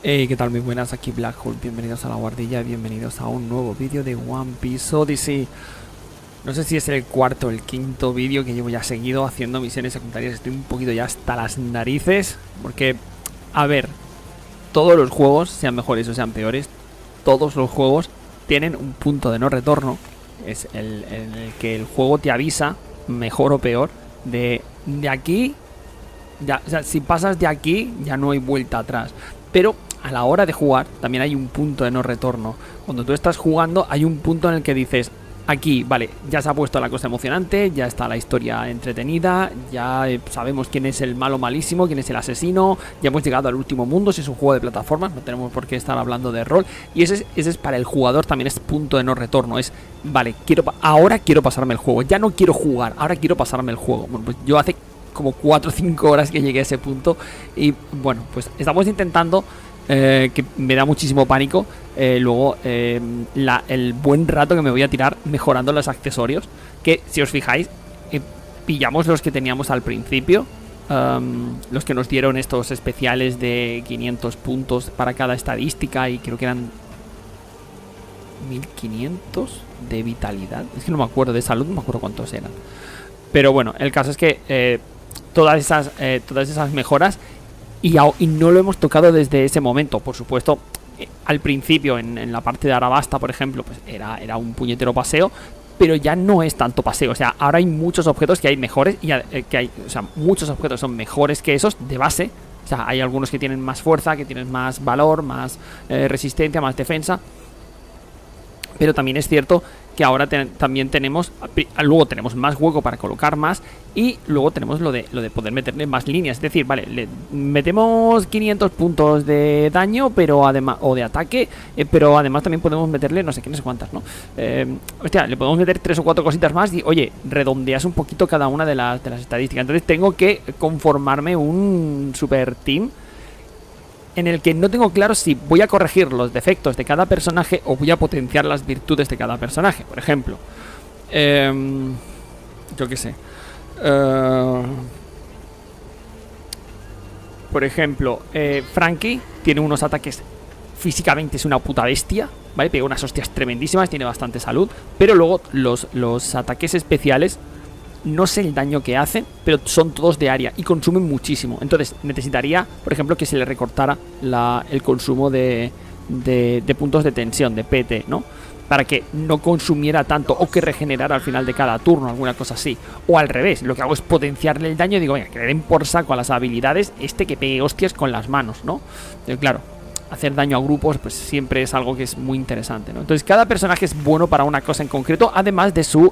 Hey, ¿qué tal? Muy buenas, aquí Black Hole, bienvenidos a la guardilla, bienvenidos a un nuevo vídeo de One Piece Odyssey. No sé si es el cuarto o el quinto vídeo que llevo ya seguido haciendo misiones secundarias. Estoy un poquito ya hasta las narices, porque, a ver, todos los juegos, sean mejores o sean peores, todos los juegos tienen un punto de no retorno. Es el que el juego te avisa, mejor o peor, de aquí, ya, o sea, si pasas de aquí ya no hay vuelta atrás. Pero a la hora de jugar también hay un punto de no retorno. Cuando tú estás jugando hay un punto en el que dices, aquí, vale, ya se ha puesto la cosa emocionante, ya está la historia entretenida, ya sabemos quién es el malo malísimo, quién es el asesino, ya hemos llegado al último mundo, si es un juego de plataformas, no tenemos por qué estar hablando de rol. Y ese es para el jugador también, es punto de no retorno, es, vale, ahora quiero pasarme el juego, ya no quiero jugar, ahora quiero pasarme el juego. Bueno, pues yo hace como 4 o 5 horas que llegué a ese punto y bueno, pues estamos intentando, que me da muchísimo pánico, luego el buen rato que me voy a tirar mejorando los accesorios, que si os fijáis, pillamos los que teníamos al principio, los que nos dieron estos especiales de 500 puntos para cada estadística, y creo que eran 1500 de vitalidad, es que no me acuerdo, de salud no me acuerdo cuántos eran, pero bueno, el caso es que todas esas mejoras y no lo hemos tocado desde ese momento. Por supuesto, al principio en la parte de Arabasta, por ejemplo, pues era un puñetero paseo, pero ya no es tanto paseo. O sea, ahora hay muchos objetos que hay mejores y o sea, muchos objetos son mejores que esos de base. O sea, hay algunos que tienen más fuerza, que tienen más valor, más resistencia, más defensa. Pero también es cierto que ahora también tenemos, luego tenemos más hueco para colocar más, y luego tenemos lo de poder meterle más líneas. Es decir, vale, le metemos 500 puntos de daño, pero además, o de ataque, pero además también podemos meterle no sé qué, no sé cuántas, ¿no? Hostia, le podemos meter 3 o 4 cositas más y, oye, redondeas un poquito cada una de las estadísticas. Entonces tengo que conformarme un super team en el que no tengo claro si voy a corregir los defectos de cada personaje o voy a potenciar las virtudes de cada personaje. Por ejemplo, yo qué sé, por ejemplo, Franky tiene unos ataques, físicamente es una puta bestia, ¿vale? Pega unas hostias tremendísimas, tiene bastante salud, pero luego los ataques especiales, no sé el daño que hacen, pero son todos de área y consumen muchísimo. Entonces necesitaría, por ejemplo, que se le recortara el consumo de puntos de tensión, de PT, ¿no? Para que no consumiera tanto, o que regenerara al final de cada turno, alguna cosa así. O al revés, lo que hago es potenciarle el daño y digo, venga, que le den por saco a las habilidades que pegue hostias con las manos, ¿no? Pero claro, hacer daño a grupos pues siempre es algo que es muy interesante, ¿no? Entonces cada personaje es bueno para una cosa en concreto, además de su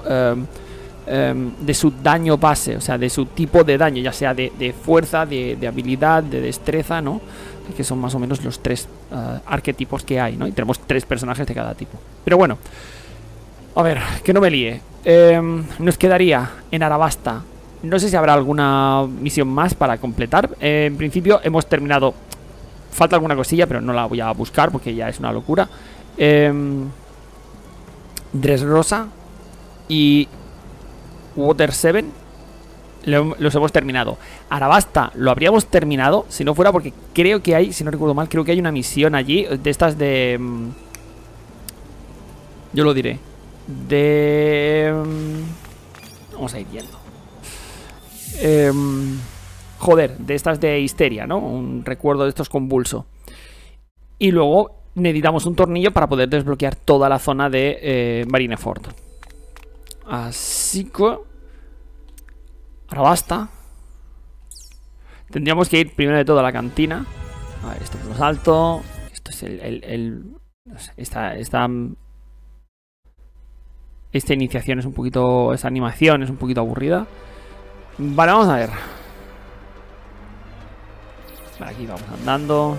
daño base, o sea, de su tipo de daño, ya sea de fuerza, de habilidad, de destreza, ¿no? Que son más o menos los 3 arquetipos que hay, ¿no? Y tenemos 3 personajes de cada tipo. Pero bueno, a ver, que no me líe. Nos quedaría en Arabasta, no sé si habrá alguna misión más para completar. En principio hemos terminado. Falta alguna cosilla, pero no la voy a buscar porque ya es una locura. Dressrosa y Water 7 los hemos terminado. Arabasta lo habríamos terminado si no fuera porque creo que hay, si no recuerdo mal, creo que hay una misión allí de estas de... yo lo diré. Vamos a ir viendo. Joder, de estas de histeria, ¿no? Un recuerdo de estos convulso. Y luego necesitamos un tornillo para poder desbloquear toda la zona de Marineford. Así que ahora basta. Tendríamos que ir primero de todo a la cantina. A ver, esto es lo salto. Esto es no sé, esta iniciación es un poquito... Esta animación es un poquito aburrida. Vale, vamos a ver. Vale, aquí vamos andando.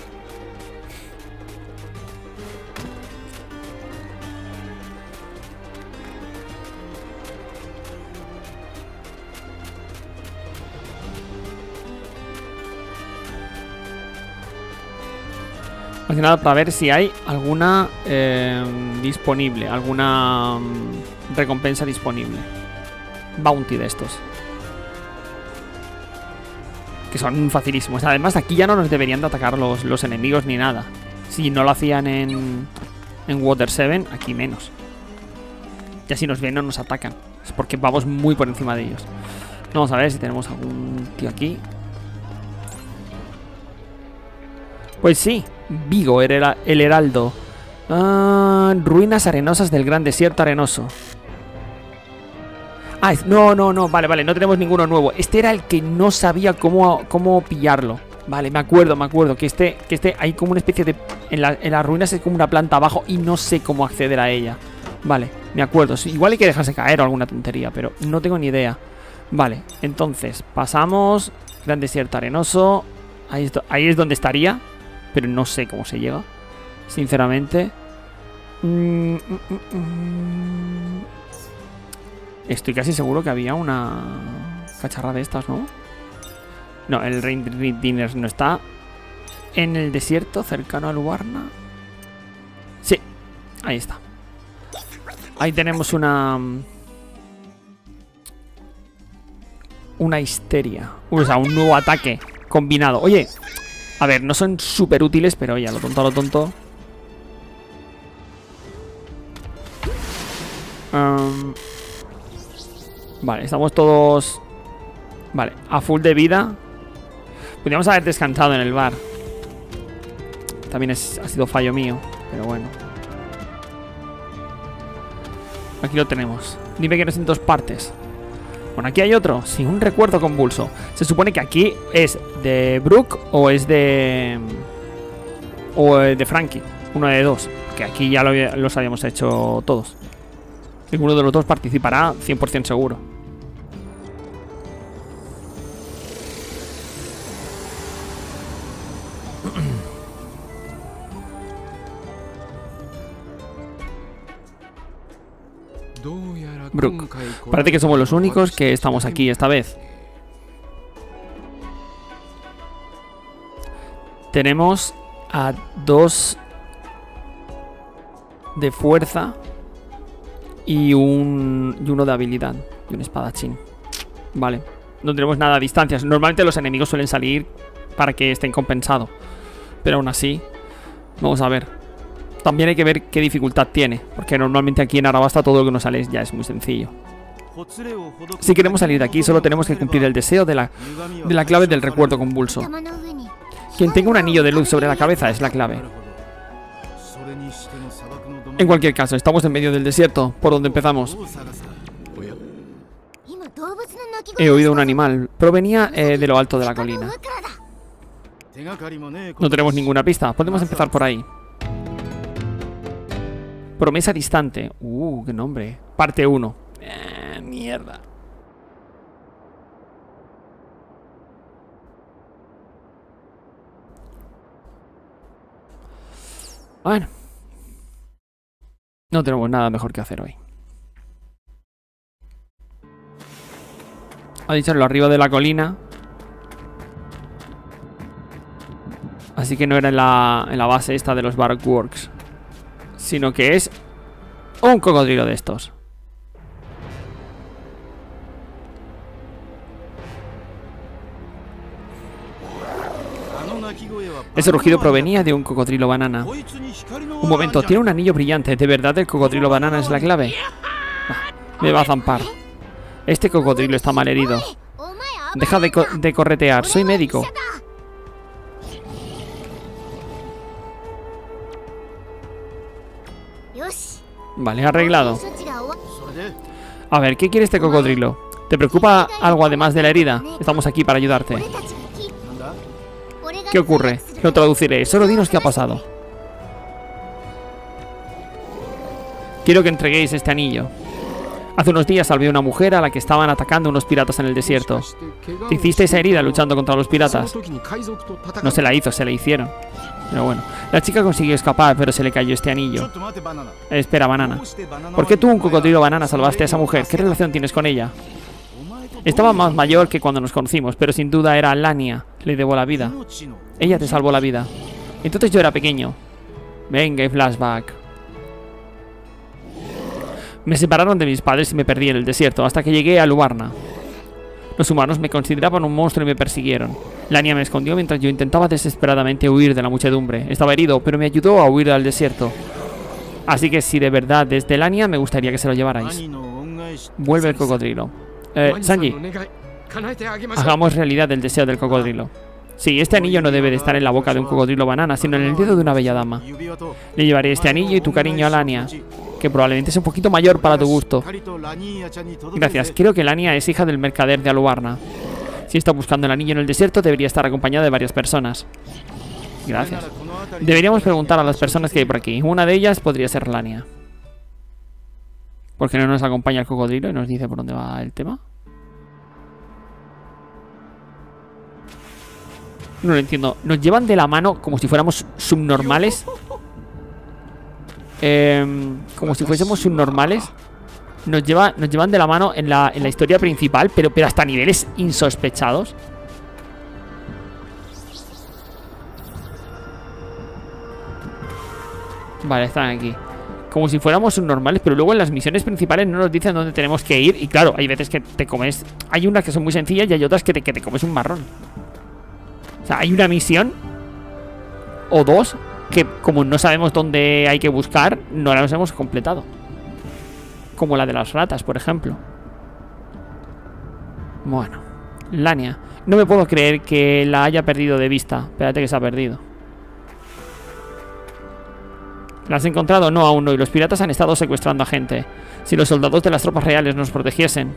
Más que nada para ver si hay alguna disponible, alguna recompensa disponible. Bounty de estos. que son facilísimos. Además, aquí ya no nos deberían de atacar los enemigos ni nada. Si no lo hacían en Water 7, aquí menos. Ya si nos ven no nos atacan. Es porque vamos muy por encima de ellos. Vamos a ver si tenemos algún tío aquí. Pues sí, Vigo, el heraldo. Ruinas arenosas del gran desierto arenoso. No, vale, no tenemos ninguno nuevo. Este era el que no sabía cómo pillarlo. Vale, me acuerdo que este hay como una especie de... En las ruinas es como una planta abajo y no sé cómo acceder a ella. Vale, me acuerdo, sí, igual hay que dejarse caer o alguna tontería, pero no tengo ni idea. Vale, entonces, pasamos. Gran desierto arenoso. Ahí es donde estaría, pero no sé cómo se llega, sinceramente. Estoy casi seguro que había una cacharra de estas, ¿no? No, el Rain Diners no está. En el desierto, cercano a Lubarna. Sí, ahí está. Ahí tenemos una histeria. O sea, un nuevo ataque combinado. Oye, a ver, no son súper útiles, pero oye, a lo tonto. Vale, estamos todos... Vale, a full de vida. Podríamos haber descansado en el bar. También ha sido fallo mío, pero bueno. Aquí lo tenemos. Dime que no es en dos partes. Bueno, aquí hay otro. Sí, un recuerdo convulso. Se supone que aquí es de Brooke o es de... O de Frankie. Uno de dos. Que aquí ya los habíamos hecho todos. Ninguno de los dos participará 100% seguro. Brooke, parece que somos los únicos que estamos aquí esta vez. Tenemos a dos de fuerza y uno de habilidad y un espadachín. Vale, no tenemos nada a distancias. Normalmente los enemigos suelen salir para que estén compensados, pero aún así, vamos a ver. También hay que ver qué dificultad tiene, porque normalmente aquí en Arabasta todo lo que nos sale ya es muy sencillo. Si queremos salir de aquí, solo tenemos que cumplir el deseo de la clave del recuerdo convulso. Quien tenga un anillo de luz sobre la cabeza es la clave. En cualquier caso, estamos en medio del desierto, por donde empezamos. He oído un animal. Provenía de lo alto de la colina. No tenemos ninguna pista. Podemos empezar por ahí. Promesa distante. Qué nombre. Parte 1. Mierda. Bueno. No tenemos nada mejor que hacer hoy. Ha dicho en lo arriba de la colina. Así que no era en la base esta de los Barkworks, sino que es un cocodrilo de estos. Ese rugido provenía de un cocodrilo banana. Un momento, tiene un anillo brillante. ¿De verdad el cocodrilo banana es la clave? Me va a zampar. Este cocodrilo está mal herido. Deja de corretear, soy médico. Vale, arreglado. A ver, ¿qué quiere este cocodrilo? ¿Te preocupa algo además de la herida? Estamos aquí para ayudarte. ¿Qué ocurre? Lo traduciré. Solo dinos qué ha pasado. Quiero que entreguéis este anillo. Hace unos días salvé a una mujer a la que estaban atacando unos piratas en el desierto. ¿Te hiciste esa herida luchando contra los piratas? No se la hizo, se la hicieron. Pero bueno, la chica consiguió escapar, pero se le cayó este anillo. Espera, banana. ¿Por qué tú, un cocodrilo banana, salvaste a esa mujer? ¿Qué relación tienes con ella? Estaba más mayor que cuando nos conocimos, pero sin duda era Lania. Le debo la vida. Ella te salvó la vida. Entonces yo era pequeño. Venga, y flashback. Me separaron de mis padres y me perdí en el desierto hasta que llegué a Lubarna. Los humanos me consideraban un monstruo y me persiguieron. Lania me escondió mientras yo intentaba desesperadamente huir de la muchedumbre. Estaba herido, pero me ayudó a huir al desierto. Así que si de verdad es de Lania, me gustaría que se lo llevarais. Vuelve el cocodrilo. Sanji, hagamos realidad el deseo del cocodrilo. Sí, este anillo no debe de estar en la boca de un cocodrilo banana, sino en el dedo de una bella dama. Le llevaré este anillo y tu cariño a Lania, que probablemente es un poquito mayor para tu gusto. Gracias, creo que Lania es hija del mercader de Alubarna. Si está buscando el anillo en el desierto, debería estar acompañada de varias personas. Gracias. Deberíamos preguntar a las personas que hay por aquí. Una de ellas podría ser Lania. ¿Por qué no nos acompaña el cocodrilo y nos dice por dónde va el tema? No lo entiendo. Nos llevan de la mano como si fuéramos subnormales. Como si fuésemos subnormales. Nos llevan de la mano en la historia principal, pero hasta niveles insospechados. Vale, están aquí. Como si fuéramos subnormales, pero luego en las misiones principales no nos dicen dónde tenemos que ir. Y claro, hay veces que te comes... Hay unas que son muy sencillas y hay otras que te comes un marrón. O sea, hay una misión o dos que como no sabemos dónde hay que buscar, no las hemos completado. Como la de las ratas, por ejemplo. Bueno, Lania. No me puedo creer que la haya perdido de vista. Espérate que se ha perdido. ¿La has encontrado? No, aún no. Y los piratas han estado secuestrando a gente. Si los soldados de las tropas reales nos protegiesen.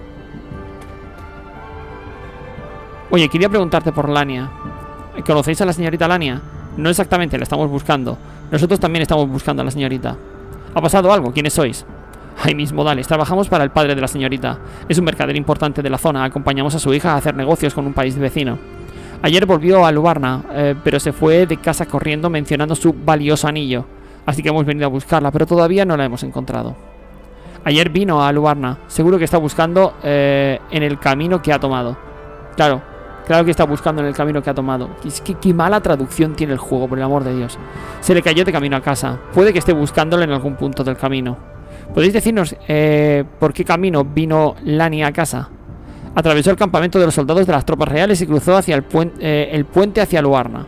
Oye, quería preguntarte por Lania. ¿Conocéis a la señorita Lania? No exactamente, la estamos buscando. Nosotros también estamos buscando a la señorita. ¿Ha pasado algo? ¿Quiénes sois? Ahí mismo, Dales. Trabajamos para el padre de la señorita. Es un mercader importante de la zona. Acompañamos a su hija a hacer negocios con un país vecino. Ayer volvió a Alubarna, pero se fue de casa corriendo mencionando su valioso anillo. Así que hemos venido a buscarla, pero todavía no la hemos encontrado. Ayer vino a Alubarna. Seguro que está buscando en el camino que ha tomado. Claro. Claro que está buscando en el camino que ha tomado. Es que qué mala traducción tiene el juego, por el amor de Dios. Se le cayó de camino a casa. Puede que esté buscándolo en algún punto del camino. ¿Podéis decirnos por qué camino vino Lania a casa? Atravesó el campamento de los soldados de las tropas reales y cruzó hacia el puente hacia Alubarna.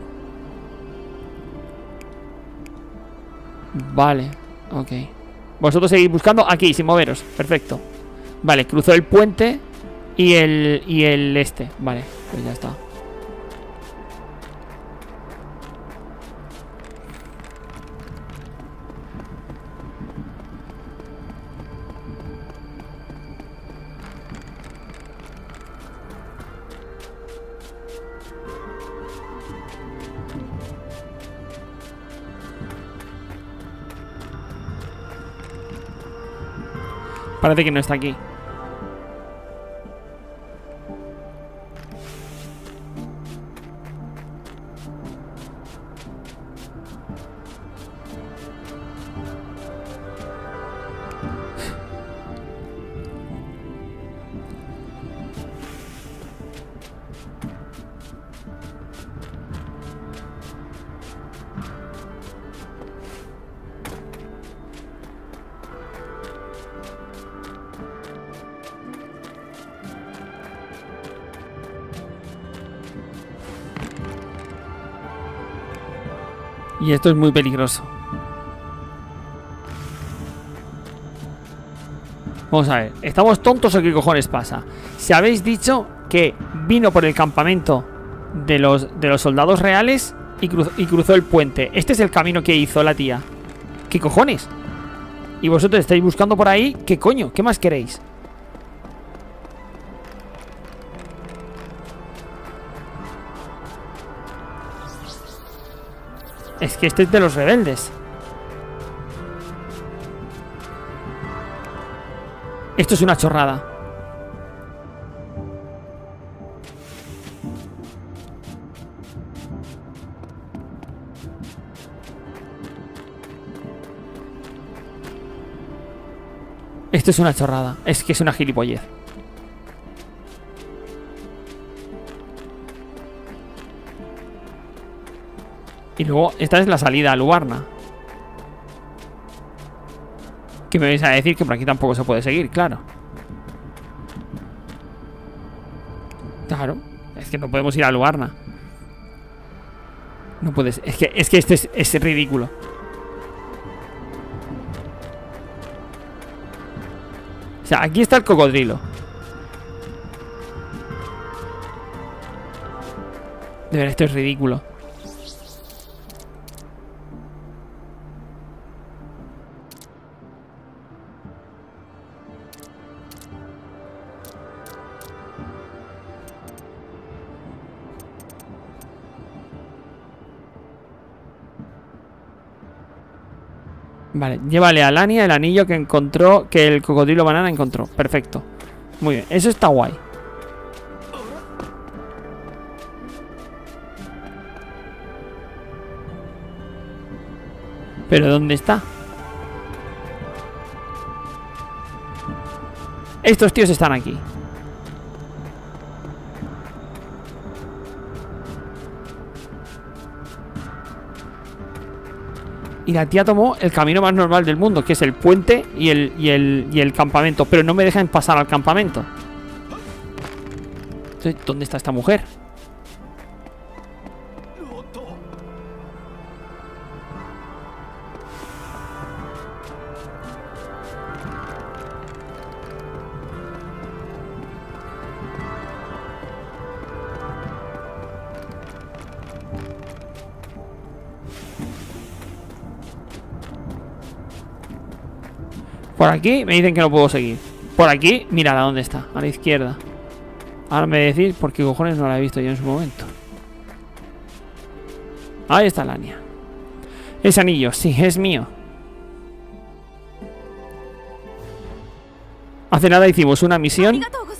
Vale, ok. Vosotros seguís buscando aquí, sin moveros. Perfecto. Vale, cruzó el puente y el este. Vale, pues ya está. Parece que no está aquí. Y esto es muy peligroso. Vamos a ver, ¿estamos tontos o qué cojones pasa? Si habéis dicho que vino por el campamento de los soldados reales y cruzó el puente. Este es el camino que hizo la tía. ¿Qué cojones? Y vosotros estáis buscando por ahí. ¿Qué coño? ¿Qué más queréis? Es que este es de los rebeldes. Esto es una chorrada. Esto es una chorrada. Es que es una gilipollez. Y luego, esta es la salida a Alubarna. Que me vais a decir que por aquí tampoco se puede seguir, claro. que no podemos ir a Luarna. No puedes. Es que este es ridículo. O sea, aquí está el cocodrilo. De verdad, esto es ridículo. Vale, llévale a Lania el anillo que encontró, que el cocodrilo banana encontró. Perfecto. Muy bien, eso está guay. ¿Pero dónde está? Estos tíos están aquí. Y la tía tomó el camino más normal del mundo, que es el puente y el campamento. Pero no me dejan pasar al campamento. Entonces, ¿dónde está esta mujer? Por aquí me dicen que no puedo seguir. Por aquí, mira dónde está, a la izquierda. Ahora me decís por qué cojones no la he visto yo en su momento. Ahí está Lania. Ese anillo, sí, es mío. Hace nada hicimos una misión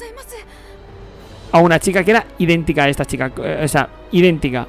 a una chica que era idéntica a esta chica. O sea, idéntica.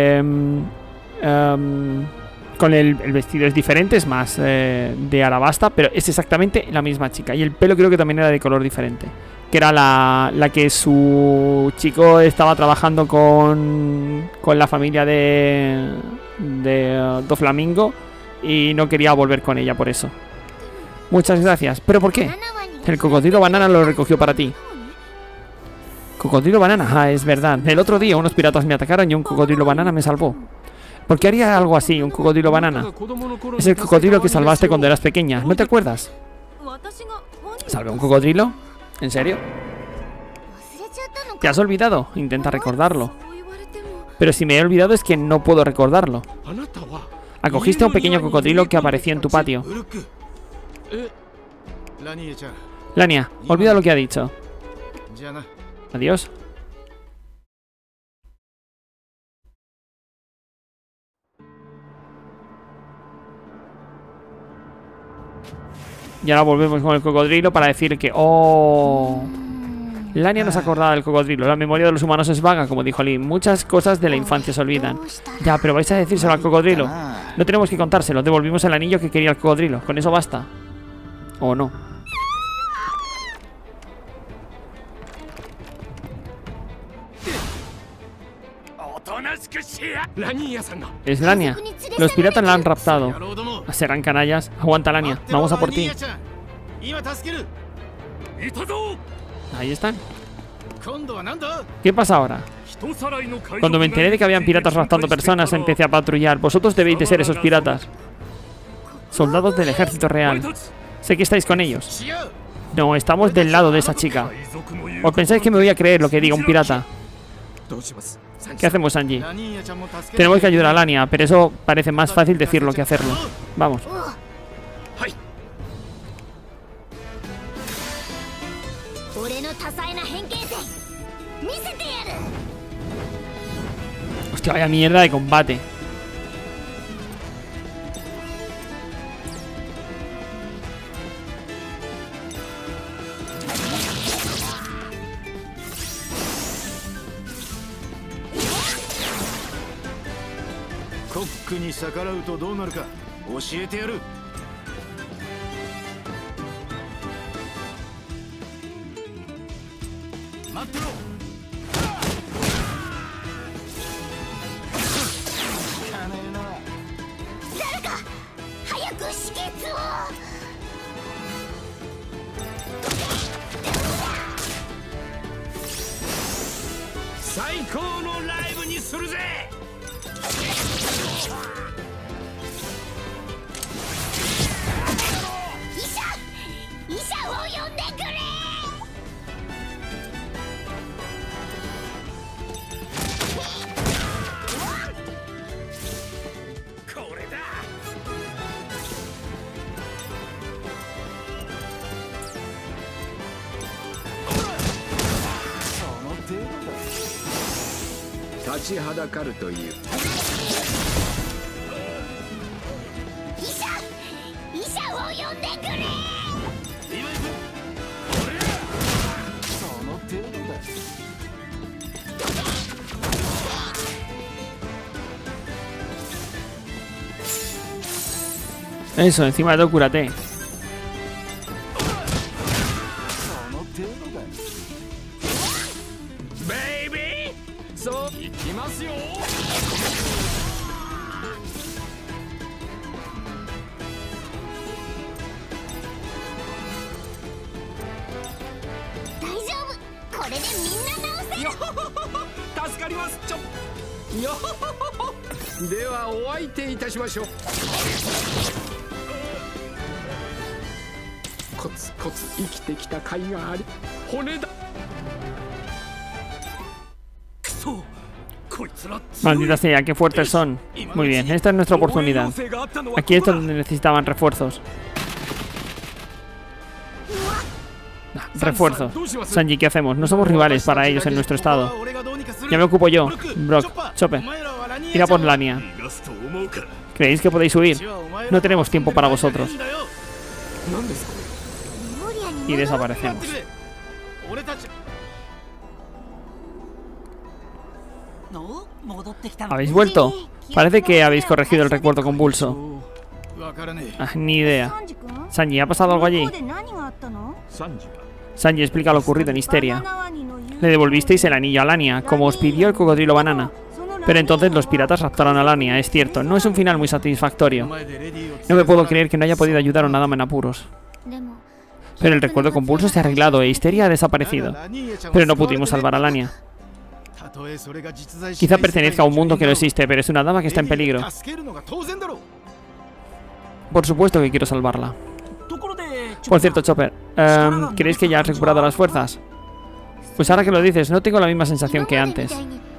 Con el vestido es diferente, es más de arabasta, pero es exactamente la misma chica. Y el pelo creo que también era de color diferente. Que era la que su chico estaba trabajando con la familia de Doflamingo y no quería volver con ella por eso. Muchas gracias. ¿Pero por qué? El cocodrilo banana lo recogió para ti. Cocodrilo banana, ah, es verdad. El otro día unos piratas me atacaron y un cocodrilo banana me salvó. ¿Por qué haría algo así, un cocodrilo banana? Es el cocodrilo que salvaste cuando eras pequeña, ¿no te acuerdas? ¿Salvé un cocodrilo? ¿En serio? ¿Te has olvidado? Intenta recordarlo. Pero si me he olvidado es que no puedo recordarlo. Acogiste a un pequeño cocodrilo que apareció en tu patio. Lania, olvida lo que ha dicho. Adiós. Y ahora volvemos con el cocodrilo para decir que... ¡Oh! Lania no se acordaba del cocodrilo. La memoria de los humanos es vaga, como dijo Lee. Muchas cosas de la infancia se olvidan. Ya, pero vais a decírselo al cocodrilo. No tenemos que contárselo. Devolvimos el anillo que quería el cocodrilo. Con eso basta. ¿O no? Es Lania. Los piratas la han raptado. Serán canallas. Aguanta, Lania. Vamos a por ti. Ahí están. ¿Qué pasa ahora? Cuando me enteré de que habían piratas raptando personas, empecé a patrullar. Vosotros debéis de ser esos piratas. Soldados del ejército real. Sé que estáis con ellos. No, estamos del lado de esa chica. ¿O pensáis que me voy a creer lo que diga un pirata? ¿Qué hacemos, Angie? Tenemos que ayudar a Lania, pero eso parece más fácil decirlo que hacerlo. Vamos. Hostia, vaya mierda de combate. 立ちはだかるという。医者を呼んでくれ。その程度だ。 Eso, encima de todo, cúrate. Maldita sea, qué fuertes son. Muy bien, esta es nuestra oportunidad. Aquí es donde necesitaban refuerzos. Refuerzos. Sanji, ¿qué hacemos? No somos rivales para ellos en nuestro estado. Ya me ocupo yo. Brock, Chopper, ir a por Lania. ¿Creéis que podéis huir? No tenemos tiempo para vosotros. Y desaparecemos. ¿Habéis vuelto? Parece que habéis corregido el recuerdo convulso. Ni idea. Sanji, ¿ha pasado algo allí? Sanji, explica lo ocurrido en Histeria. Le devolvisteis el anillo a Lania, como os pidió el cocodrilo banana. Pero entonces los piratas raptaron a Lania, es cierto. No es un final muy satisfactorio. No me puedo creer que no haya podido ayudar a una dama en apuros. Pero el recuerdo convulso se ha arreglado e Histeria ha desaparecido. Pero no pudimos salvar a Lania. Quizá pertenezca a un mundo que no existe, pero es una dama que está en peligro. Por supuesto que quiero salvarla. Por cierto, Chopper, ¿creéis que ya has recuperado las fuerzas? Pues ahora que lo dices, no tengo la misma sensación que antes.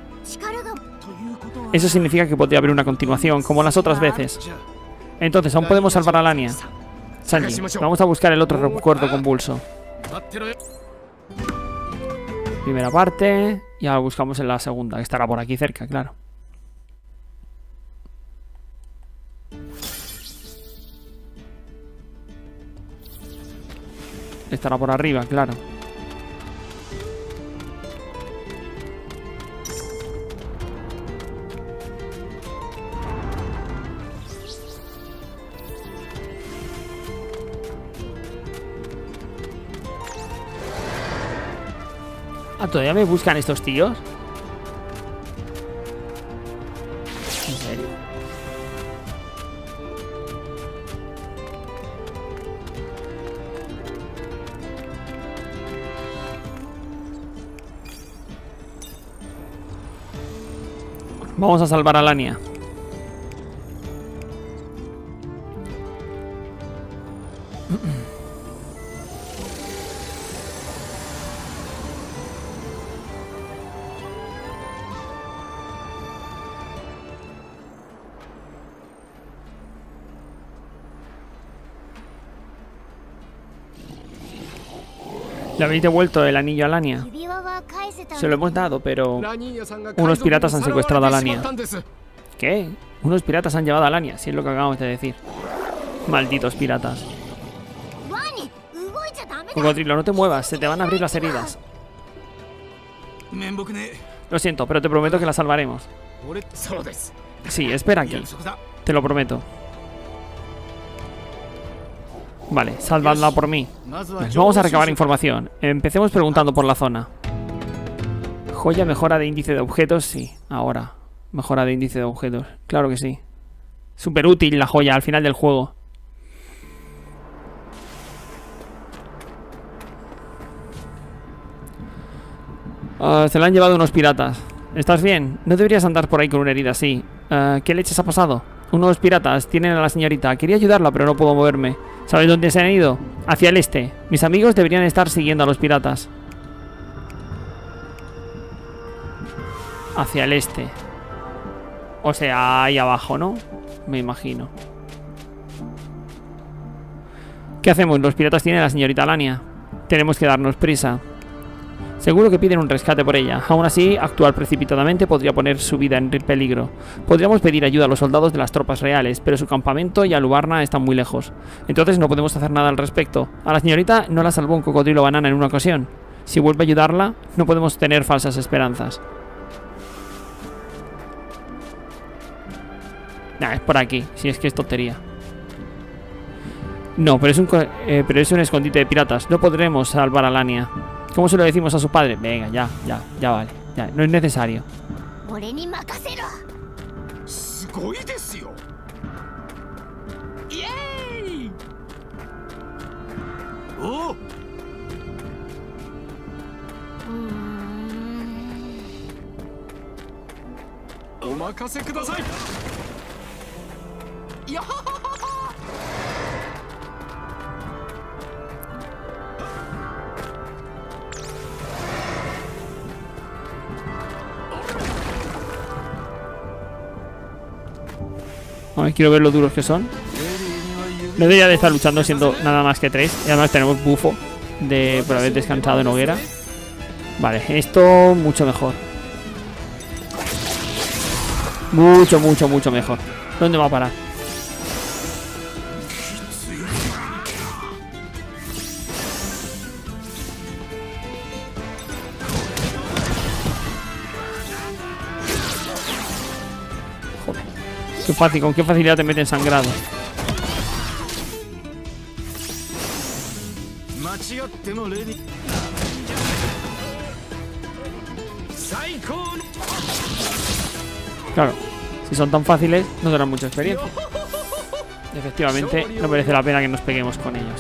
Eso significa que podría haber una continuación, como las otras veces. Entonces, aún podemos salvar a Lania. Sanji, vamos a buscar el otro recuerdo convulso. Primera parte, y ahora buscamos en la segunda, que estará por aquí cerca, claro. Estará por arriba, claro. Ah, ¿todavía me buscan estos tíos? ¿En serio? Vamos a salvar a Lania. ¿Le habéis devuelto el anillo a Lania? Se lo hemos dado, pero unos piratas han secuestrado a Lania. ¿Qué? Unos piratas han llevado a Lania, si es lo que acabamos de decir. Malditos piratas. Cocodrilo, no te muevas, se te van a abrir las heridas. Lo siento, pero te prometo que la salvaremos. Sí, espera aquí. Te lo prometo. Vale, salvadla por mí. Vamos a recabar información. Empecemos preguntando por la zona. Joya, mejora de índice de objetos. Sí, ahora. Mejora de índice de objetos. Claro que sí. Súper útil la joya al final del juego. Se la han llevado unos piratas. ¿Estás bien? No deberías andar por ahí con una herida así. ¿Qué leches ha pasado? Unos piratas tienen a la señorita. Quería ayudarla, pero no puedo moverme. ¿Sabes dónde se han ido? Hacia el este. Mis amigos deberían estar siguiendo a los piratas. Hacia el este. O sea, ahí abajo, ¿no? Me imagino. ¿Qué hacemos? Los piratas tienen a la señorita Lania. Tenemos que darnos prisa. Seguro que piden un rescate por ella. Aún así, actuar precipitadamente podría poner su vida en peligro. Podríamos pedir ayuda a los soldados de las tropas reales, pero su campamento y Alubarna están muy lejos. Entonces no podemos hacer nada al respecto. A la señorita no la salvó un cocodrilo banana en una ocasión. Si vuelve a ayudarla, no podemos tener falsas esperanzas. Nah, es por aquí, si es que es tontería. No, pero es un escondite de piratas. No podremos salvar a Lania. ¿Cómo se lo decimos a su padre? Venga, ya vale. Ya, no es necesario. A ver, quiero ver lo duros que son. No debería de estar luchando siendo nada más que 3. Y además tenemos bufo por haber descansado en hoguera. Vale, esto mucho mejor. Mucho mejor. ¿Dónde va a parar? Qué fácil, con qué facilidad te meten sangrado. Claro, si son tan fáciles, no tendrán mucha experiencia. Efectivamente, no merece la pena que nos peguemos con ellos.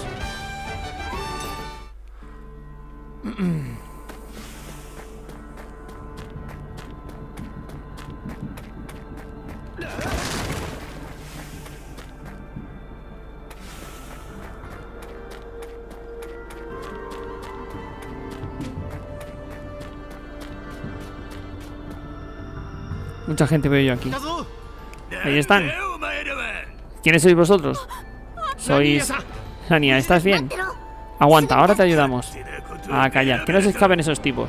Mucha gente veo yo aquí. Ahí están. ¿Quiénes sois vosotros? Sois... Lania, ¿estás bien? Aguanta, ahora te ayudamos. A callar, que no se escapen esos tipos.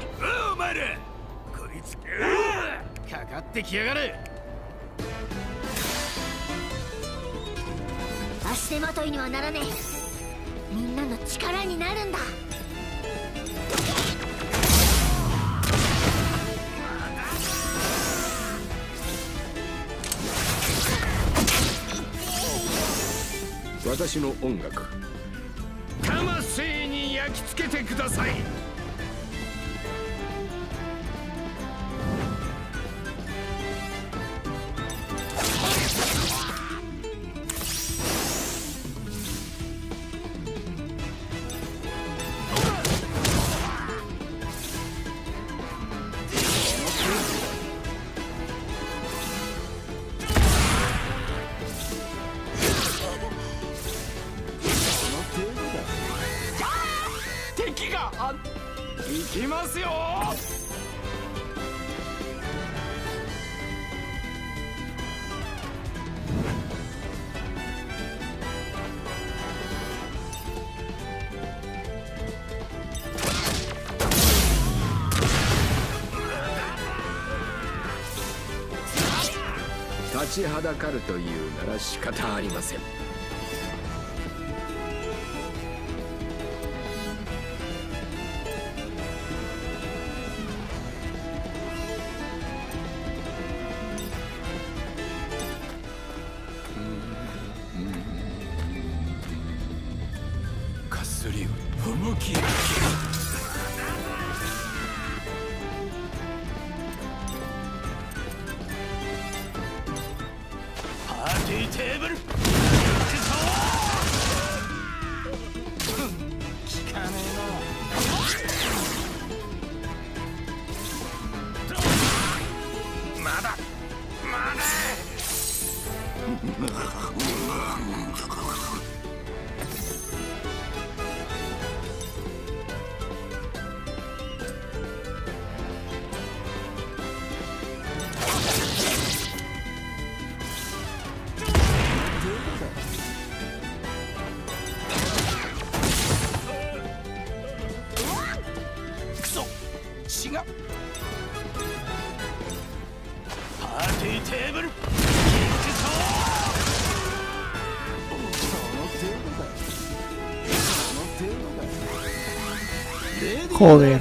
Joder.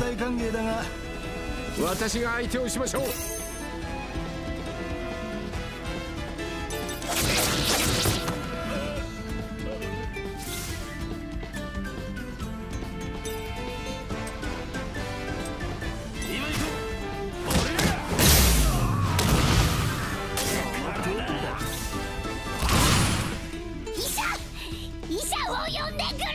私が相手をしましょう。 医者を呼んでくれ。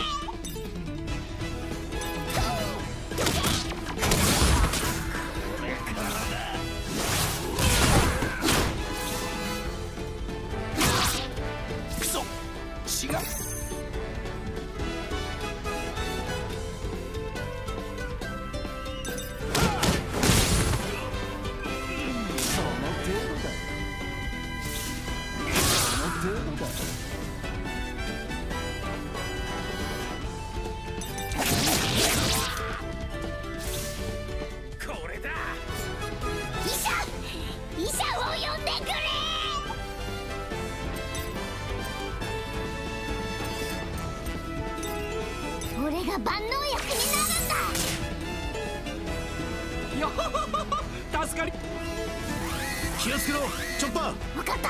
医者を呼んでくれ。俺が万能薬になるんだ。 よほほほ、助かり。気をつけろ、チョッパー。 分かった。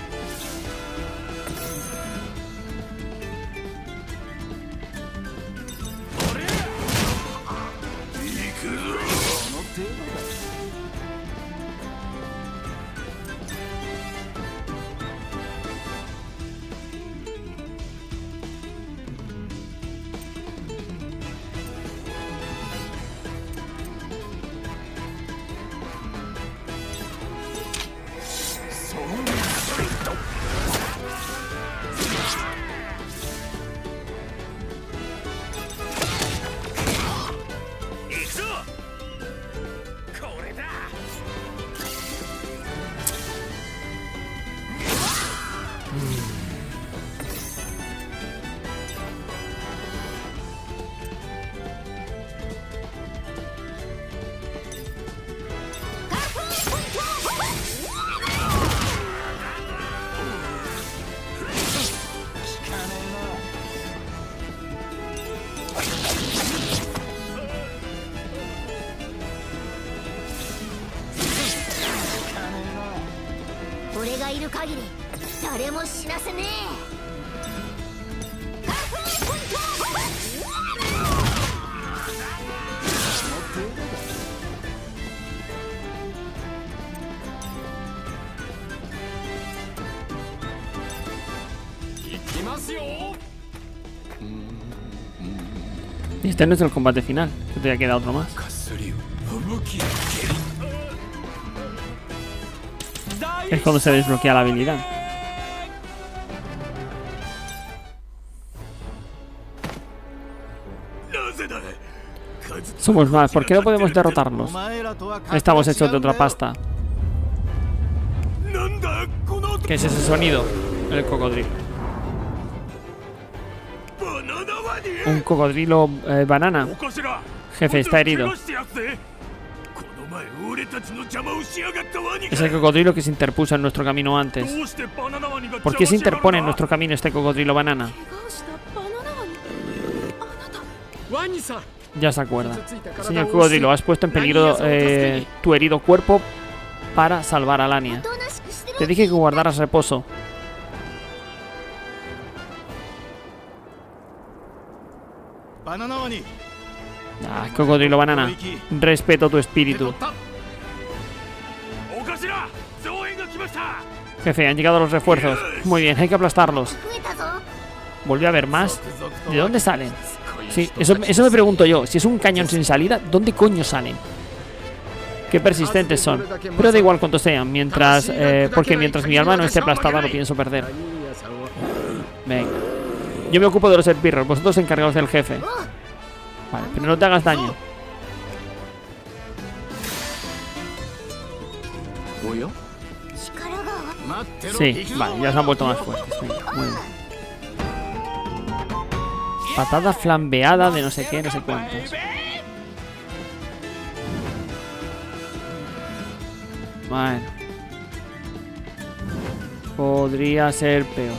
俺がいる限り誰も死なせね行きますよ。 Y este no es el combate final, que todavía queda otro más. Es cuando se desbloquea la habilidad. Somos más, ¿por qué no podemos derrotarlos? Estamos hechos de otra pasta. ¿Qué es ese sonido? El cocodrilo. Un cocodrilo banana. Jefe, está herido. Es el cocodrilo que se interpuso en nuestro camino antes. ¿Por qué se interpone en nuestro camino este cocodrilo banana? Ya se acuerda. Señor cocodrilo, has puesto en peligro tu herido cuerpo para salvar a Lania. Te dije que guardaras reposo. Ah, cocodrilo banana. Respeto tu espíritu. Jefe, han llegado los refuerzos. Muy bien, hay que aplastarlos. ¿Volvió a haber más? ¿De dónde salen? Sí, eso me pregunto yo. Si es un cañón sin salida, ¿dónde coño salen? Qué persistentes son. Pero da igual cuánto sean, porque mientras mi alma no esté aplastada no pienso perder. Venga. Yo me ocupo de los esbirros, vosotros encargados del jefe. Vale, pero no te hagas daño. Sí, vale, ya se han vuelto más fuertes. Venga, muy bien. Patada flambeada de no sé qué, no sé cuántos. Bueno. Podría ser peor.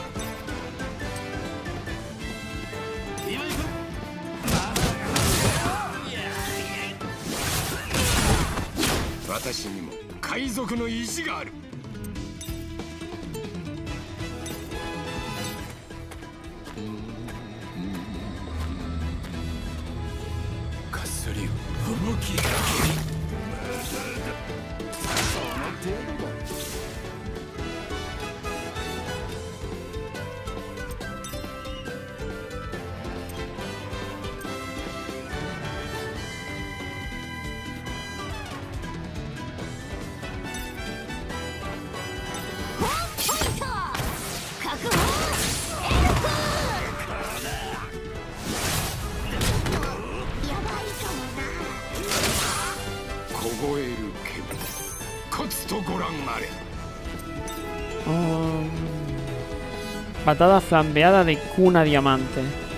Patada flambeada de cuna diamante.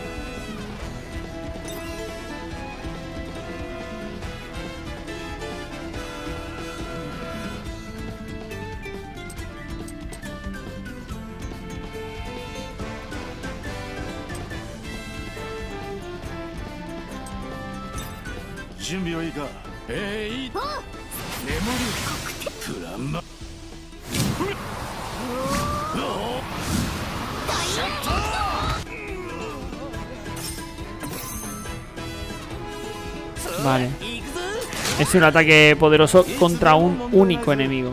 Vale. Es un ataque poderoso contra un único enemigo.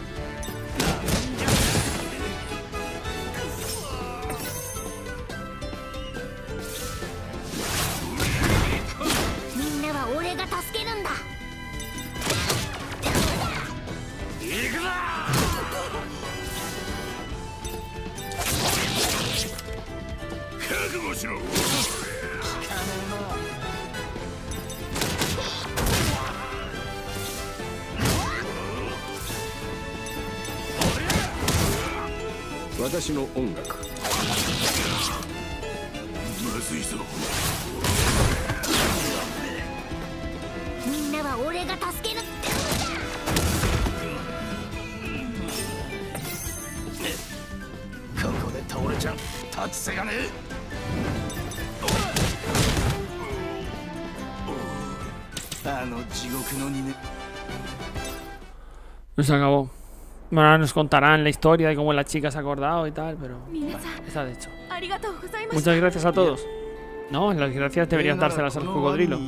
Se acabó. Bueno, ahora nos contarán la historia de cómo la chica se ha acordado y tal, pero está de hecho. Muchas gracias a todos. No, las gracias deberías dárselas al cocodrilo.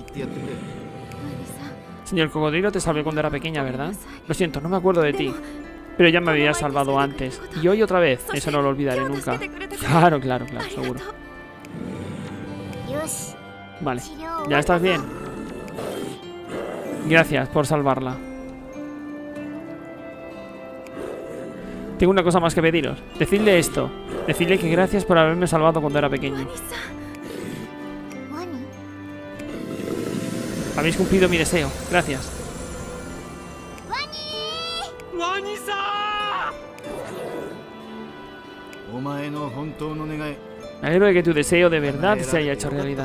Señor cocodrilo, te salvé cuando era pequeña, ¿verdad? Lo siento, no me acuerdo de ti. Pero ya me habías salvado antes. Y hoy otra vez. Eso no lo olvidaré nunca. Claro, claro, claro, seguro. Vale, ya estás bien. Gracias por salvarla. Tengo una cosa más que pediros. Decidle esto. Decidle que gracias por haberme salvado cuando era pequeño. Habéis cumplido mi deseo. Gracias. Me alegro de que tu deseo de verdad se haya hecho realidad.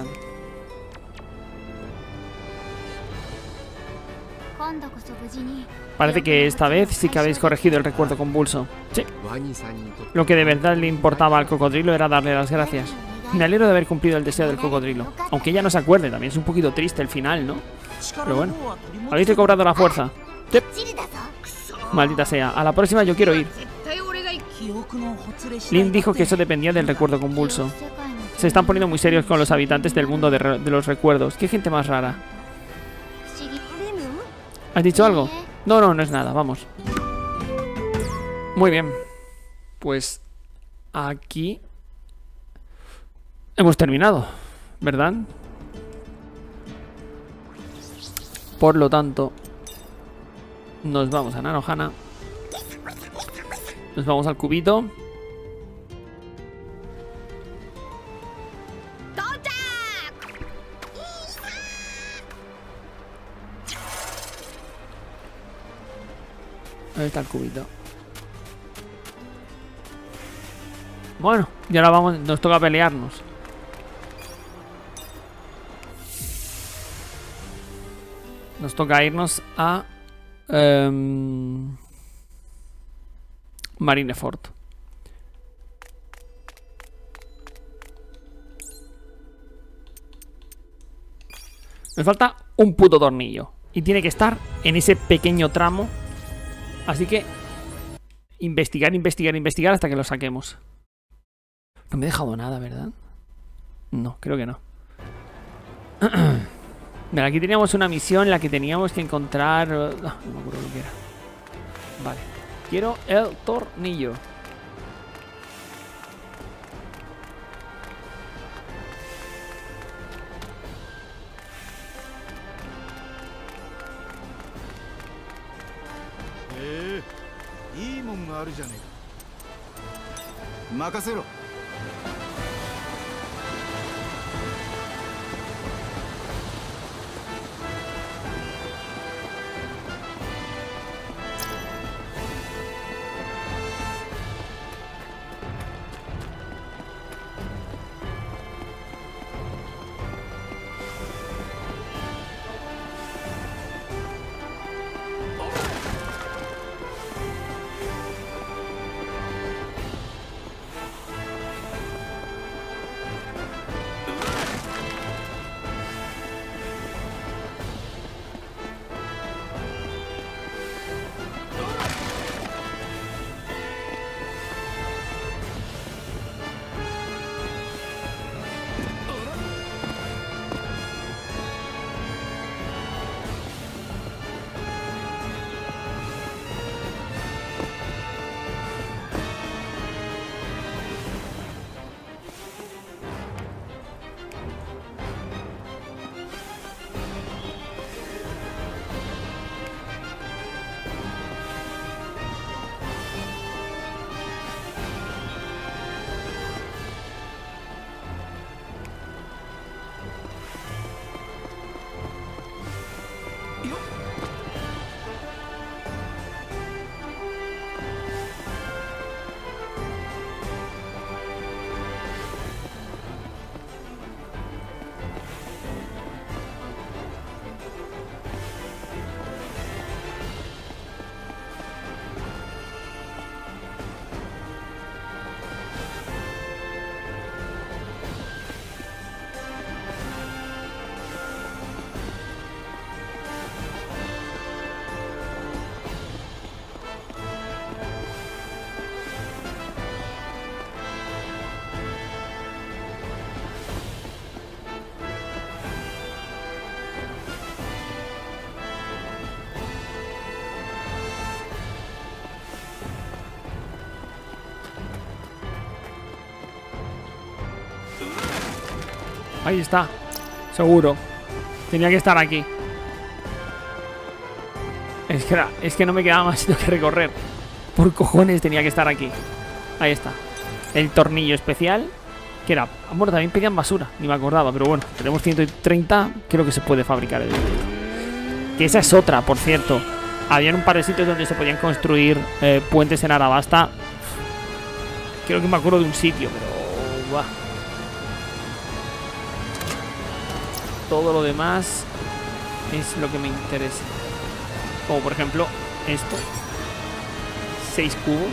Parece que esta vez sí que habéis corregido el recuerdo convulso. Sí. Lo que de verdad le importaba al cocodrilo era darle las gracias. Me alegro de haber cumplido el deseo del cocodrilo. Aunque ella no se acuerde, también es un poquito triste el final, ¿no? Pero bueno. Habéis recobrado la fuerza. Sí. Maldita sea. A la próxima yo quiero ir. Lin dijo que eso dependía del recuerdo convulso. Se están poniendo muy serios con los habitantes del mundo de los recuerdos. Qué gente más rara. ¿Has dicho algo? No, no, no es nada, vamos. Muy bien. Pues aquí hemos terminado, ¿verdad? Por lo tanto, Nos vamos a Nanohana. Nos vamos al cubito. Ahí está el cubito. Bueno, y ahora vamos, nos toca pelearnos. Nos toca irnos a Marineford. Me falta un puto tornillo. Y tiene que estar en ese pequeño tramo. Así que investigar, investigar, investigar hasta que lo saquemos. No me he dejado nada, ¿verdad? No, creo que no. Mira, aquí teníamos una misión en la que teníamos que encontrar... no me acuerdo lo que era. Vale. Quiero el tornillo. ¡Makasero! Ahí está. Seguro. Tenía que estar aquí. Es que no me quedaba más sitio que recorrer. Por cojones tenía que estar aquí. Ahí está. El tornillo especial. Que era... Bueno, también pedían basura. Ni me acordaba. Pero bueno, tenemos 130. Creo que se puede fabricar el... Que esa es otra, por cierto. Habían un par de sitios donde se podían construir puentes en Arabasta. Creo que me acuerdo de un sitio, pero... Buah. Todo lo demás es lo que me interesa. Como por ejemplo esto. 6 cubos.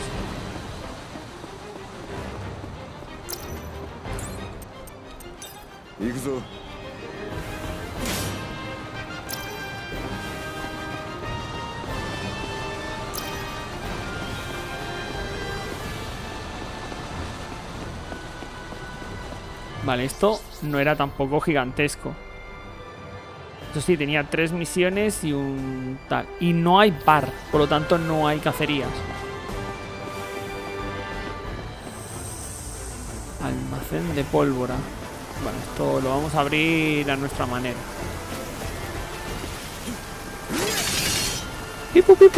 Vale, esto no era tampoco gigantesco. Eso sí, tenía 3 misiones y un tal. Y no hay par, por lo tanto no hay cacerías. Almacén de pólvora. Bueno, esto lo vamos a abrir a nuestra manera. Pipu, pipu.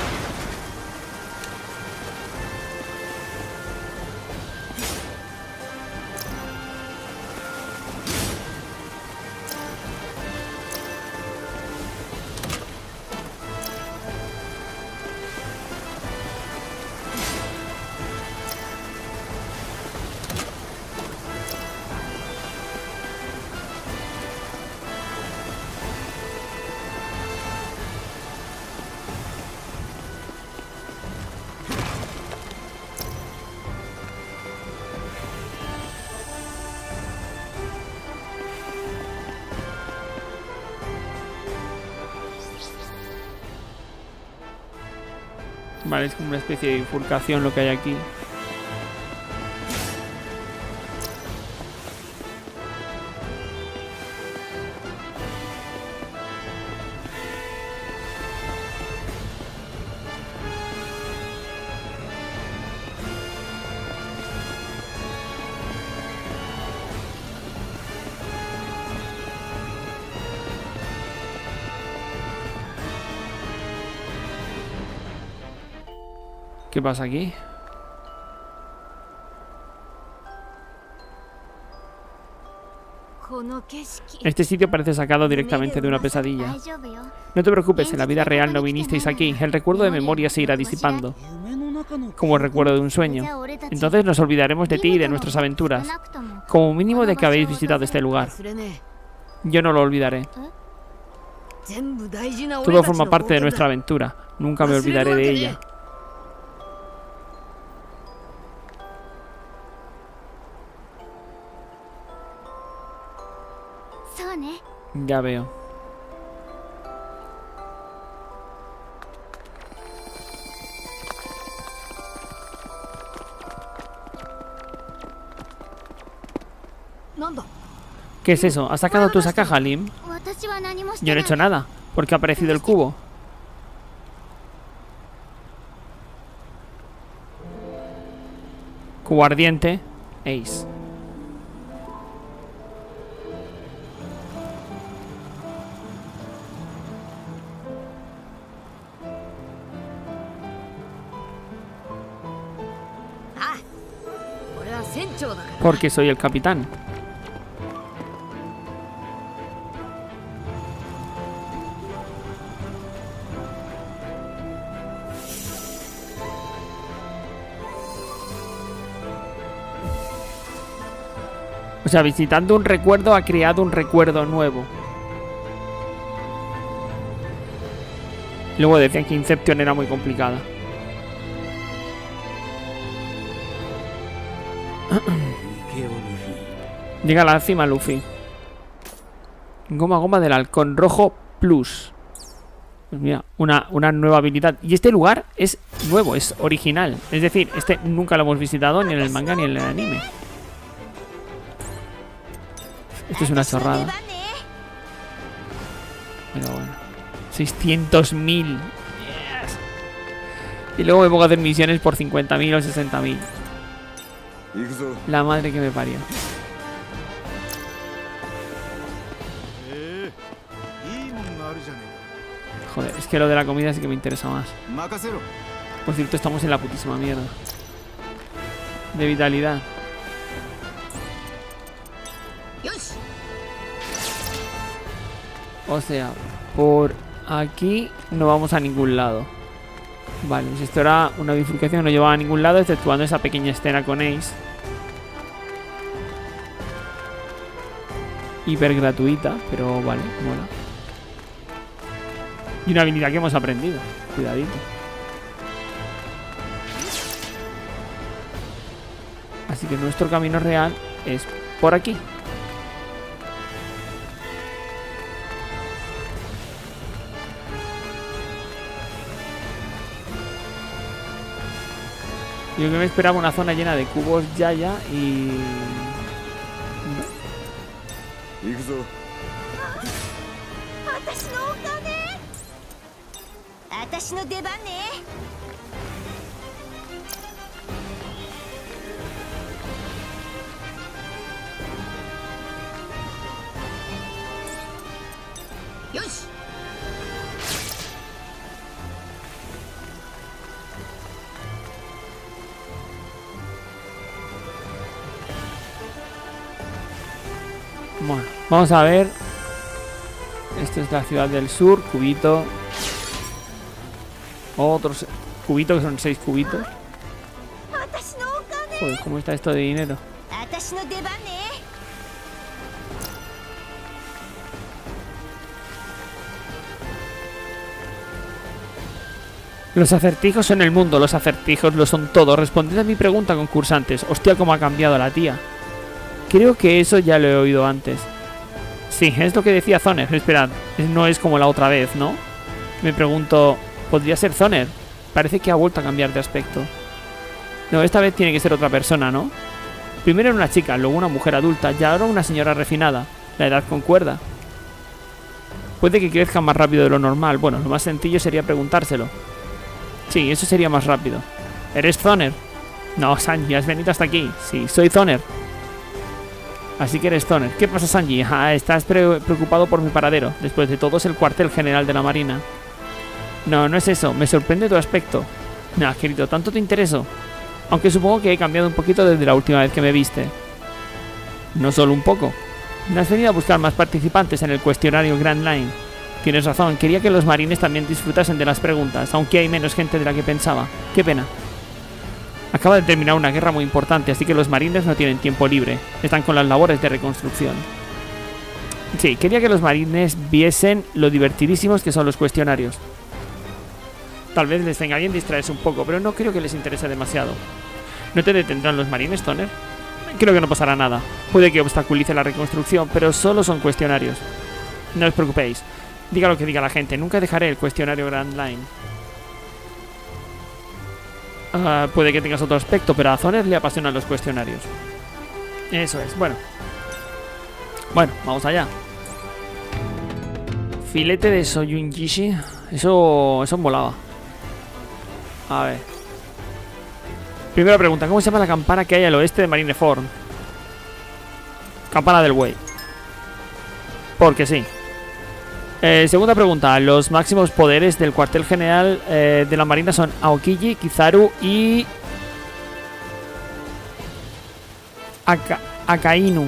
Vale, es como una especie de bifurcación lo que hay aquí. ¿Qué pasa aquí? Este sitio parece sacado directamente de una pesadilla. No te preocupes, en la vida real no vinisteis aquí. El recuerdo de memoria se irá disipando, como el recuerdo de un sueño. Entonces nos olvidaremos de ti y de nuestras aventuras, como mínimo de que habéis visitado este lugar. Yo no lo olvidaré. Todo forma parte de nuestra aventura. Nunca me olvidaré de ella. Ya veo. ¿Qué es eso? ¿Has sacado tú esa caja, Lim? Yo no he hecho nada. ¿Por qué ha aparecido el cubo? Cubo ardiente. Ace. Porque soy el capitán. O sea, visitando un recuerdo ha creado un recuerdo nuevo. Luego decían que Inception era muy complicada. Llega a la cima, Luffy. Goma goma del halcón rojo plus. Pues mira, una nueva habilidad. Y este lugar es nuevo, es original. Es decir, este nunca lo hemos visitado ni en el manga ni en el anime. Esto es una chorrada. Pero bueno. 600.000. Yes. Y luego me pongo a hacer misiones por 50.000 o 60.000. La madre que me parió. Joder, es que lo de la comida sí que me interesa más. Por cierto, estamos en la putísima mierda de vitalidad. O sea, por aquí no vamos a ningún lado. Vale, pues esto era una bifurcación que no llevaba a ningún lado, exceptuando esa pequeña escena con Ace. Hiper gratuita, pero vale, mola. Y una habilidad que hemos aprendido. Cuidadito. Así que nuestro camino real es por aquí. Yo que me esperaba una zona llena de cubos Yaya y... Bueno, vamos a ver. Esto es la ciudad del sur, cubito. Otros cubitos, que son 6 cubitos. Joder, ¿cómo está esto de dinero? Los acertijos son el mundo, los acertijos lo son todo. Responded a mi pregunta, concursantes. Hostia, cómo ha cambiado la tía. Creo que eso ya lo he oído antes. Sí, es lo que decía Zoner. Esperad, no es como la otra vez, ¿no? Me pregunto, ¿podría ser Zoner? Parece que ha vuelto a cambiar de aspecto. No, esta vez tiene que ser otra persona, ¿no? Primero era una chica, luego una mujer adulta y ahora una señora refinada. La edad concuerda. Puede que crezca más rápido de lo normal. Bueno, lo más sencillo sería preguntárselo. Sí, eso sería más rápido. ¿Eres Zoner? No, Sanji, has venido hasta aquí. Sí, soy Zoner. Así que eres Zoner. ¿Qué pasa, Sanji? Estás preocupado por mi paradero. Después de todo es el cuartel general de la marina. No, no es eso. Me sorprende tu aspecto. Nah, querido, ¿tanto te intereso? Aunque supongo que he cambiado un poquito desde la última vez que me viste. No solo un poco. ¿No has venido a buscar más participantes en el cuestionario Grand Line? Tienes razón, quería que los marines también disfrutasen de las preguntas, aunque hay menos gente de la que pensaba. Qué pena. Acaba de terminar una guerra muy importante, así que los marines no tienen tiempo libre. Están con las labores de reconstrucción. Sí, quería que los marines viesen lo divertidísimos que son los cuestionarios. Tal vez les venga bien distraerse un poco, pero no creo que les interese demasiado. ¿No te detendrán los marines, Zoner? Creo que no pasará nada. Puede que obstaculice la reconstrucción, pero solo son cuestionarios. No os preocupéis. Diga lo que diga la gente, nunca dejaré el cuestionario Grand Line. Puede que tengas otro aspecto, pero a Zoner le apasionan los cuestionarios. Eso es, bueno. Bueno, vamos allá. Filete de Soyunjishi. Eso molaba. A ver. Primera pregunta, ¿cómo se llama la campana que hay al oeste de Marineford? Campana del Buey. Porque sí. Segunda pregunta, los máximos poderes del cuartel general de la marina son Aokiji, Kizaru y Akainu.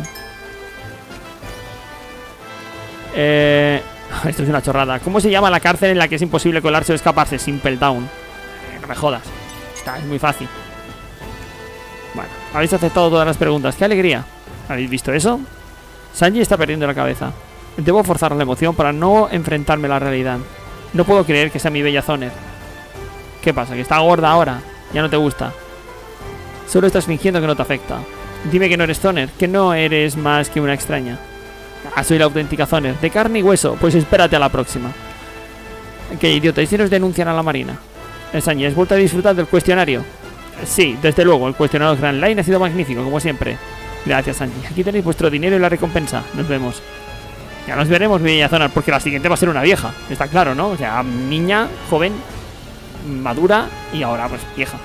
Esto es una chorrada. ¿Cómo se llama la cárcel en la que es imposible colarse o escaparse? Simple Down. No me jodas. Es muy fácil. Bueno, habéis aceptado todas las preguntas. ¡Qué alegría! ¿Habéis visto eso? Sanji está perdiendo la cabeza. Debo forzar la emoción para no enfrentarme a la realidad. No puedo creer que sea mi bella Zoner. ¿Qué pasa? ¿Que está gorda ahora? ¿Ya no te gusta? Solo estás fingiendo que no te afecta. Dime que no eres Zoner, que no eres más que una extraña. Soy la auténtica Zoner, de carne y hueso. Pues espérate a la próxima. Qué idiota, ¿y si nos denuncian a la marina? Sanji, ¿has vuelto a disfrutar del cuestionario? Sí, desde luego, el cuestionario Grand Line ha sido magnífico, como siempre. Gracias, Sanji. Aquí tenéis vuestro dinero y la recompensa. Nos vemos. Ya nos veremos, mi bella Zoner, porque la siguiente va a ser una vieja. Está claro, ¿no? O sea, niña, joven, madura y ahora, pues, vieja.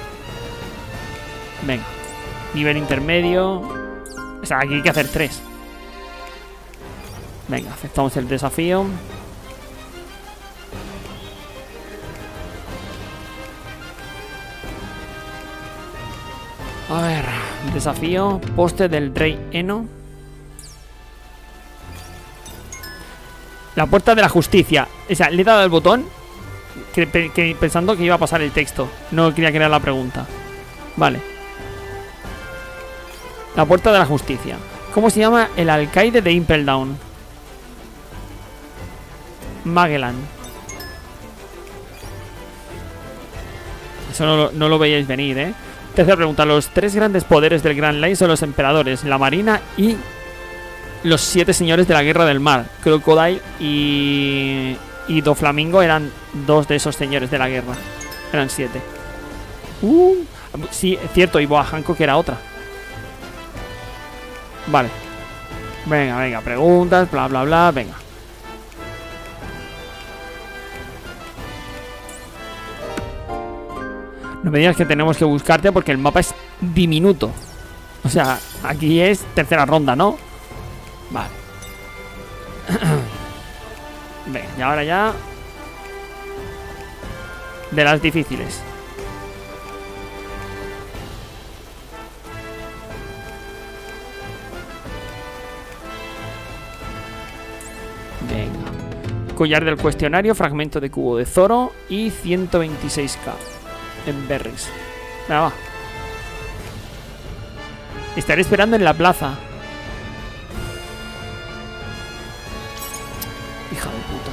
Venga. Nivel intermedio. O sea, aquí hay que hacer 3. Venga, aceptamos el desafío. A ver, desafío. Poste del Rey Eno. La puerta de la justicia. O sea, le he dado el botón pensando que iba a pasar el texto. No quería crear la pregunta. Vale. La puerta de la justicia. ¿Cómo se llama el alcaide de Impel Down? Magellan. Eso no lo veíais venir, ¿eh? Tercera pregunta. Los 3 grandes poderes del Grand Line son los emperadores, la marina y los 7 señores de la guerra del mar. Crocodile y Doflamingo eran 2 de esos señores de la guerra. Eran 7. Sí, es cierto, y Boa Hancock era otra. Vale. Venga, preguntas, bla, bla, bla, venga. No me digas que tenemos que buscarte porque el mapa es diminuto. O sea, aquí es tercera ronda, ¿no? Vale. Venga, y ahora ya de las difíciles. collar del cuestionario, fragmento de cubo de Zoro y 126k en berries. Venga, va. Estaré esperando en la plaza. Hija de puta.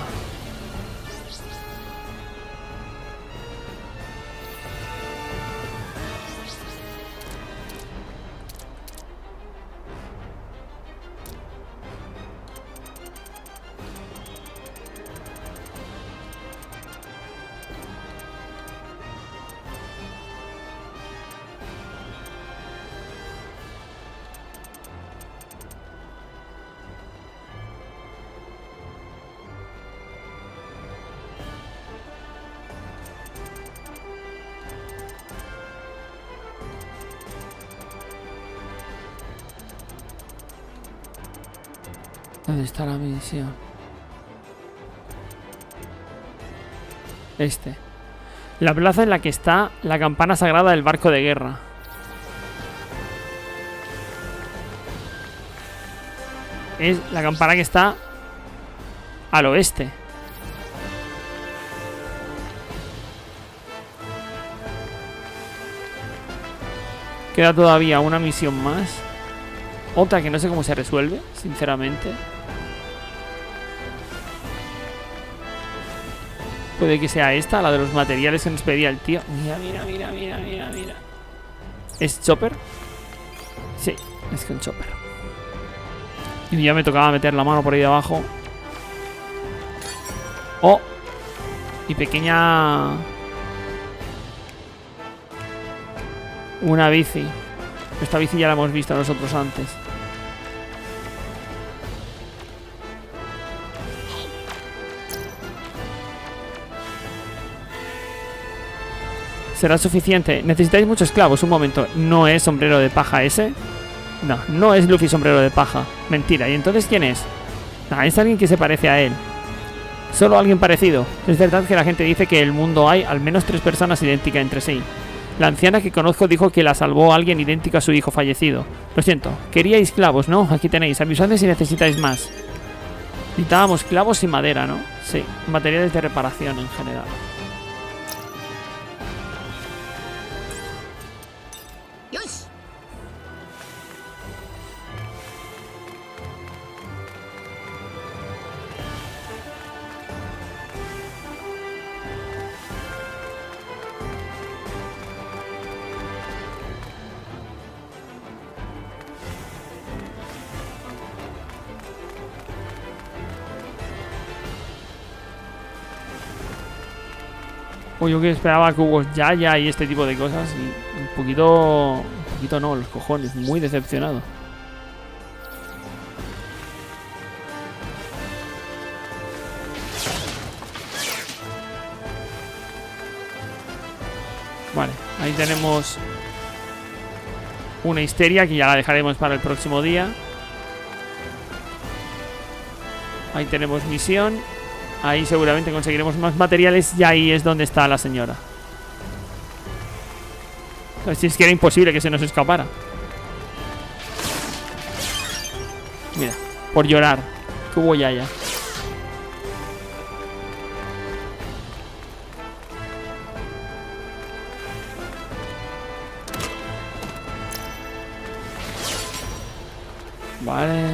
¿Dónde está la misión? La plaza en la que está la campana sagrada del barco de guerra. Es la campana que está al oeste. Queda todavía una misión más. Otra que no sé cómo se resuelve, sinceramente. Puede que sea esta, la de los materiales que nos pedía el tío. Mira, mira, mira, mira, mira, mira. ¿Es Chopper? Sí, es con Chopper. Y ya me tocaba meter la mano por ahí de abajo. Oh. Y pequeña... una bici. Esta bici ya la hemos visto nosotros antes. ¿Será suficiente? Necesitáis muchos clavos. Un momento. ¿No es sombrero de paja ese? No, no es Luffy sombrero de paja. Mentira. ¿Y entonces quién es? No, es alguien que se parece a él. Solo alguien parecido. Es verdad que la gente dice que en el mundo hay al menos 3 personas idénticas entre sí. La anciana que conozco dijo que la salvó a alguien idéntico a su hijo fallecido. Lo siento. Queríais clavos, ¿no? Aquí tenéis. Avisadme si necesitáis más. Necesitábamos clavos y madera, ¿no? Sí. Materiales de reparación en general. Pues yo que esperaba cubos Yaya y este tipo de cosas. Y un poquito no, los cojones. Muy decepcionado. Vale, ahí tenemos una histeria que ya la dejaremos para el próximo día. Ahí tenemos misión. Ahí seguramente conseguiremos más materiales. Y ahí es donde está la señora. Si es que era imposible que se nos escapara. Mira, por llorar. Cubo Yaya. Vale.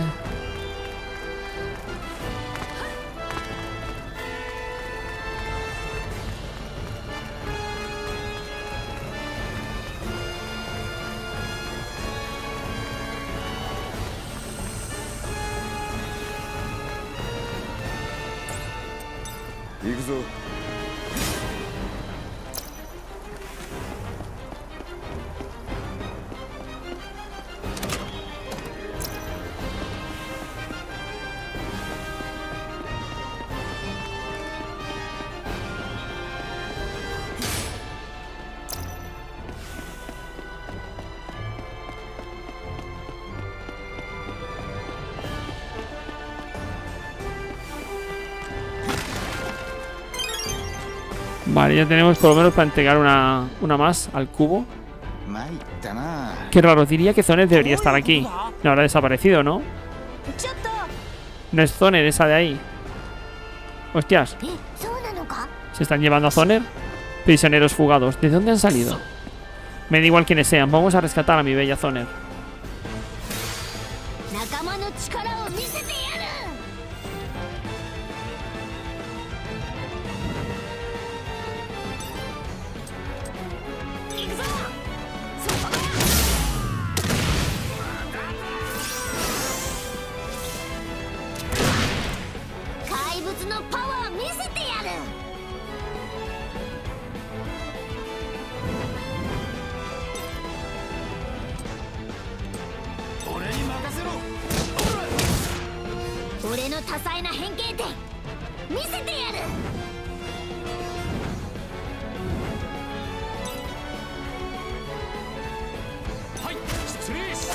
Vale, ya tenemos por lo menos para entregar una más al cubo. Qué raro, diría que Zonet debería estar aquí. No habrá desaparecido, ¿no? No es Zonet esa de ahí. Hostias, そうなのか。 ¿se están llevando a Zoner? Prisioneros fugados. ¿De dónde han salido? Me da igual quiénes sean. Vamos a rescatar a mi bella Zoner. 仲間の力を見せてやる。行くぞ。そこだ。怪物のパワー見せてやる。 俺に任せろ。 俺の多彩な変形点見せてやる。 はい、失礼し。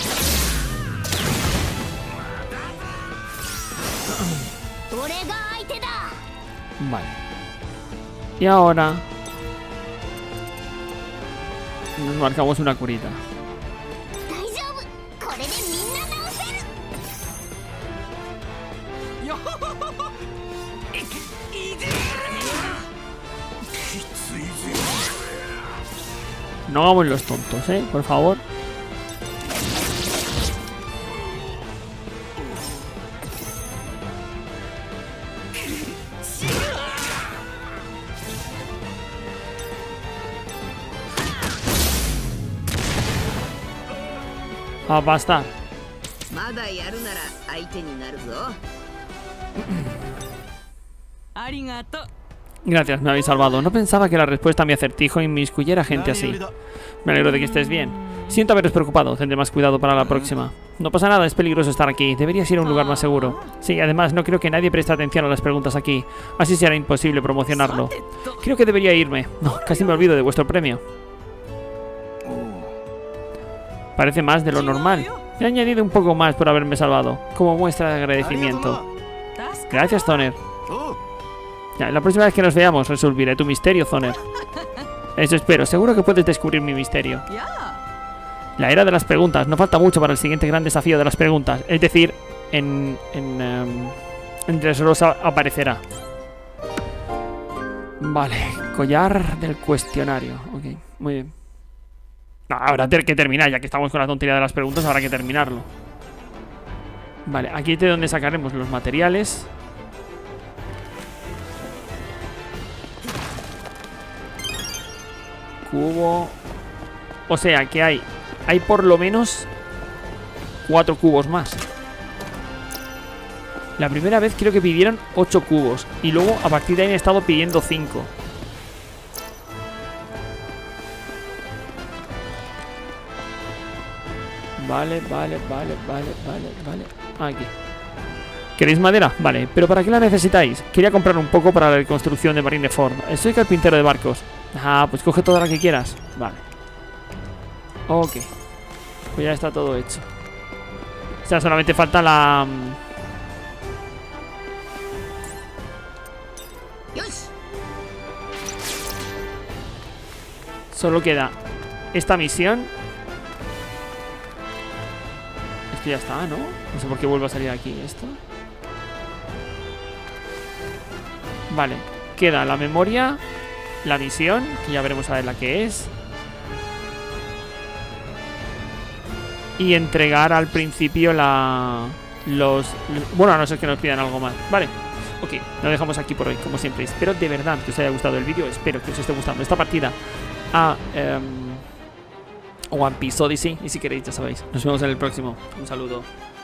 俺が相手だ。 Vale. Y ahora nos marcamos una curita. 大丈夫。これでみんな直せる。 よほほほほ。いでやる。きついぜ。 No hagamos los tontos, por favor. Ah, basta. まだやるなら相手になるぞ。ありがとう。 Gracias, me habéis salvado. No pensaba que la respuesta a mi acertijo inmiscuyera gente así. Me alegro de que estés bien. Siento haberos preocupado, tendré más cuidado para la próxima. No pasa nada, es peligroso estar aquí. Deberías ir a un lugar más seguro. Sí, además no creo que nadie preste atención a las preguntas aquí. Así será imposible promocionarlo. Creo que debería irme. No, casi me olvido de vuestro premio. Parece más de lo normal. He añadido un poco más por haberme salvado, como muestra de agradecimiento. Gracias, Zoner. Ya, la próxima vez que nos veamos resolveré tu misterio, Zoner. Eso espero, seguro que puedes descubrir mi misterio. La era de las preguntas, no falta mucho para el siguiente gran desafío de las preguntas. Es decir, en Dressrosa aparecerá. Vale, collar del cuestionario. Ok, muy bien. No, habrá que terminar, ya que estamos con la tontería de las preguntas, habrá que terminarlo. Vale, aquí es de donde sacaremos los materiales. Cubo. O sea que hay por lo menos 4 cubos más. La primera vez creo que pidieron 8 cubos. Y luego a partir de ahí han estado pidiendo 5. Vale. Aquí. ¿Queréis madera? Vale, pero ¿para qué la necesitáis? Quería comprar un poco para la reconstrucción de Marineford. Soy carpintero de barcos. Ah, pues coge toda la que quieras. Vale. Ok. Pues ya está todo hecho. O sea, solamente falta la... Solo queda esta misión. Esto ya está, ¿no? No sé por qué vuelve a salir aquí esto. Vale. Queda la memoria, la misión, que ya veremos a ver la que es. Y entregar al principio bueno, a no ser que nos pidan algo más. Vale. Ok, lo dejamos aquí por hoy, como siempre. Espero de verdad que os haya gustado el vídeo. Espero que os esté gustando esta partida a One Piece Odyssey. Y si queréis, ya sabéis. Nos vemos en el próximo. Un saludo.